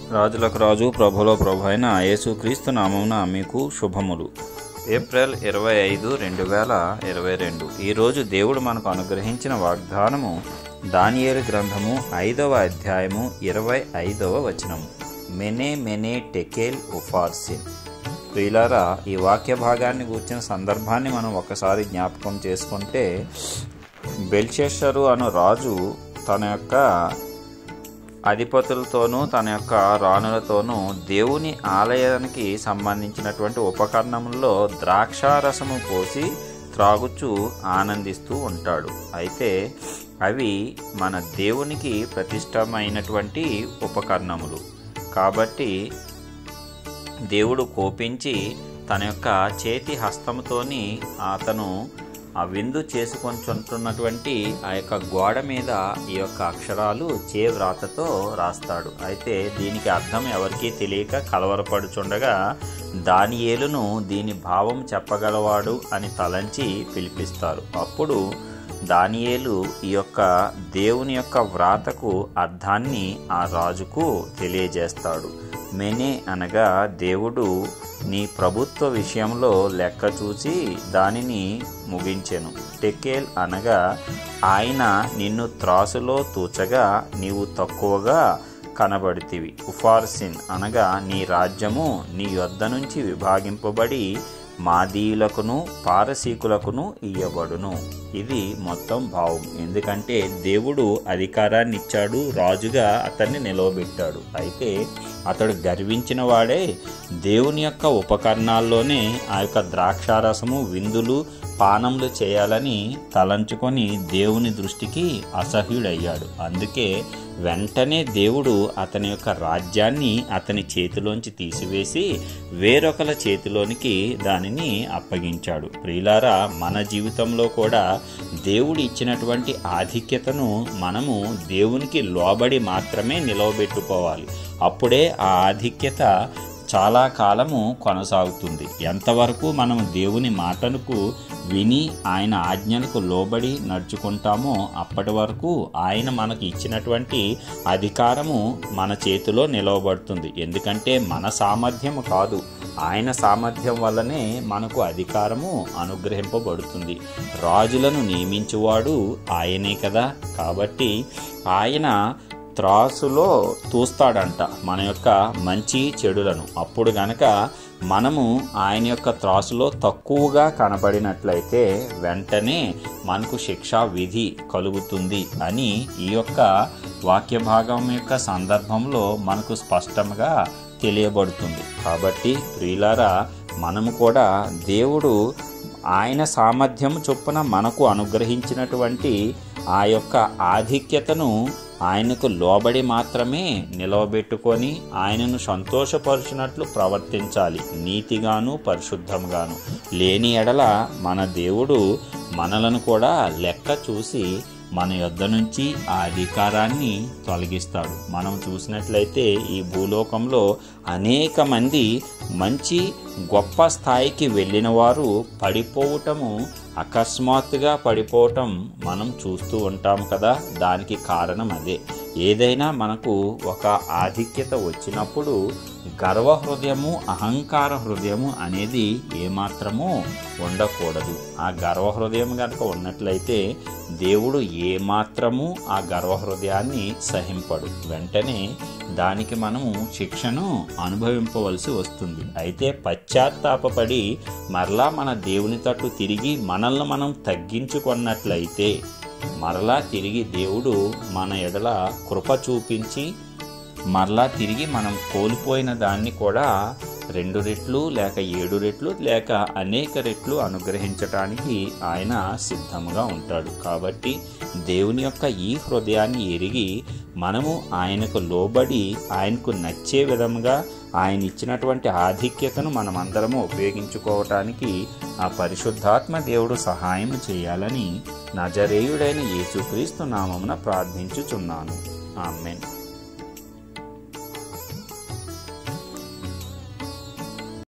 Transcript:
రాజులకు రాజు ప్రభులో ప్రభు అయిన యేసుక్రీస్తు నామమున మీకు శుభములు. ఏప్రిల్ 25, 2022. ఈరోజు దేవుడు మనకు అనుగ్రహించిన వాగ్దానము దానియేలు గ్రంథము 5వ అధ్యాయము 25వ వచనము. మెనే మెనే టెకేల్ ఉఫార్సిన్. ప్రియులారా, ఈ వాక్య భాగాన్ని గూర్చిన సందర్భాన్ని మనం ఒకసారి జ్ఞాపకం చేసుకుంటే, బెల్షస్సరు అను రాజు తన యొక్క అధిపతులతోనూ తన యొక్క రాణులతోనూ దేవుని ఆలయానికి సంబంధించినటువంటి ఉపకరణంలో ద్రాక్షారసము పోసి త్రాగుచూ ఆనందిస్తూ ఉంటాడు. అయితే అవి మన దేవునికి ప్రతిష్టమైనటువంటి ఉపకరణములు. కాబట్టి దేవుడు కోపించి తన యొక్క చేతి హస్తముతోని అతను ఆ విందు చేసుకొంటున్నటువంటి ఆ యొక్క గోడ మీద ఈ యొక్క అక్షరాలు చేవ్రాతతో రాస్తాడు. అయితే దీనికి అర్థం ఎవరికీ తెలియక కలవరపడుచుండగా దానియేలును దీని భావం చెప్పగలవాడు అని తలంచి పిలిపిస్తారు. అప్పుడు దానియేలు ఈ యొక్క దేవుని యొక్క వ్రాతకు అర్థాన్ని ఆ రాజుకు తెలియజేస్తాడు. మెనే అనగా దేవుడు నీ ప్రభుత్వ విషయంలో లెక్క చూసి దానిని ముగించెను. టెకేల్ అనగా ఆయన నిన్ను త్రాసులో తూచగా నీవు తక్కువగా కనబడితివి. ఉఫార్సిన్ అనగా నీ రాజ్యము నీ యొద్ద నుంచి విభాగింపబడి మాదీయులకును పారసీకులకును ఇయ్యబడును. ఇది మొత్తం భావం. ఎందుకంటే దేవుడు అధికారాన్ని ఇచ్చాడు, రాజుగా అతన్ని నిలవబెట్టాడు. అయితే అతడు గర్వించిన వాడే దేవుని యొక్క ఉపకరణాల్లోనే ఆ యొక్క ద్రాక్షారసము విందులు పానములు చేయాలని తలంచుకొని దేవుని దృష్టికి అసహ్యుడయ్యాడు. అందుకే వెంటనే దేవుడు అతని యొక్క రాజ్యాన్ని అతని చేతిలోంచి తీసివేసి వేరొకల చేతిలోనికి దానిని అప్పగించాడు. ప్రియులారా, మన జీవితంలో కూడా దేవుడు ఇచ్చినటువంటి ఆధిక్యతను మనము దేవునికి లోబడి మాత్రమే నిలవబెట్టుకోవాలి. అప్పుడే ఆ ఆధిక్యత చాలా కాలము కొనసాగుతుంది. ఎంతవరకు మనం దేవుని మాటలకు విని ఆయన ఆజ్ఞలకు లోబడి నడుచుకుంటామో అప్పటి వరకు ఆయన మనకు ఇచ్చినటువంటి అధికారము మన చేతిలో నిలవబడుతుంది. ఎందుకంటే మన సామర్థ్యము కాదు, ఆయన సామర్థ్యం వల్లనే మనకు అధికారము అనుగ్రహింపబడుతుంది. రాజులను నియమించువాడు ఆయనే కదా. కాబట్టి ఆయన త్రాసులో తూస్తాడంట మన యొక్క మంచి చెడులను. అప్పుడు గనక మనము ఆయన యొక్క త్రాసులో తక్కువగా కనబడినట్లయితే వెంటనే మనకు శిక్షా విధి కలుగుతుంది అని ఈ యొక్క వాక్య భాగం యొక్క సందర్భంలో మనకు స్పష్టంగా తెలియబడుతుంది. కాబట్టి ప్రియులారా, మనము కూడా దేవుడు ఆయన సామర్థ్యం చొప్పున మనకు అనుగ్రహించినటువంటి ఆ యొక్క ఆధిక్యతను ఆయనకు లోబడి మాత్రమే నిలవబెట్టుకొని ఆయనను సంతోషపరుచినట్లు ప్రవర్తించాలి, నీతిగాను పరిశుద్ధంగాను. లేని ఎడల మన దేవుడు మనలను కూడా లెక్క చూసి మన యొద్ద నుంచి ఆ అధికారాన్ని తొలగిస్తాడు. మనం చూసినట్లయితే ఈ భూలోకంలో అనేక మంది మంచి గొప్ప స్థాయికి వెళ్ళిన వారు పడిపోవటము, అకస్మాత్తుగా పడిపోవటం మనం చూస్తూ ఉంటాం కదా. దానికి కారణం అదే. ఏదైనా మనకు ఒక ఆధిక్యత వచ్చినప్పుడు గర్వ హృదయము, అహంకార హృదయము అనేది ఏమాత్రము ఉండకూడదు. ఆ గర్వ హృదయం కనుక ఉన్నట్లయితే దేవుడు ఏమాత్రము ఆ గర్వ హృదయాన్ని సహింపడు. వెంటనే దానికి మనము శిక్షను అనుభవింపవలసి వస్తుంది. అయితే పశ్చాత్తాపపడి మరలా మన దేవుని తట్టు తిరిగి మనల్ని మనం తగ్గించుకున్నట్లయితే మరలా తిరిగి దేవుడు మన ఎడల కృప చూపించి మరలా తిరిగి మనం కోల్పోయిన దాన్ని కూడా 2 రెట్లు లేక 7 రెట్లు లేక అనేక రెట్లు అనుగ్రహించటానికి ఆయన సిద్ధంగా ఉంటాడు. కాబట్టి దేవుని యొక్క ఈ హృదయాన్ని ఎరిగి మనము ఆయనకు లోబడి ఆయనకు నచ్చే విధంగా ఆయన ఇచ్చినటువంటి ఆధిక్యతను మనమందరము ఉపయోగించుకోవటానికి ఆ పరిశుద్ధాత్మ దేవుడు సహాయం చేయాలని నజరేయుడైన యేసుక్రీస్తు నామమున ప్రార్థించుచున్నాను. ఆమేన్.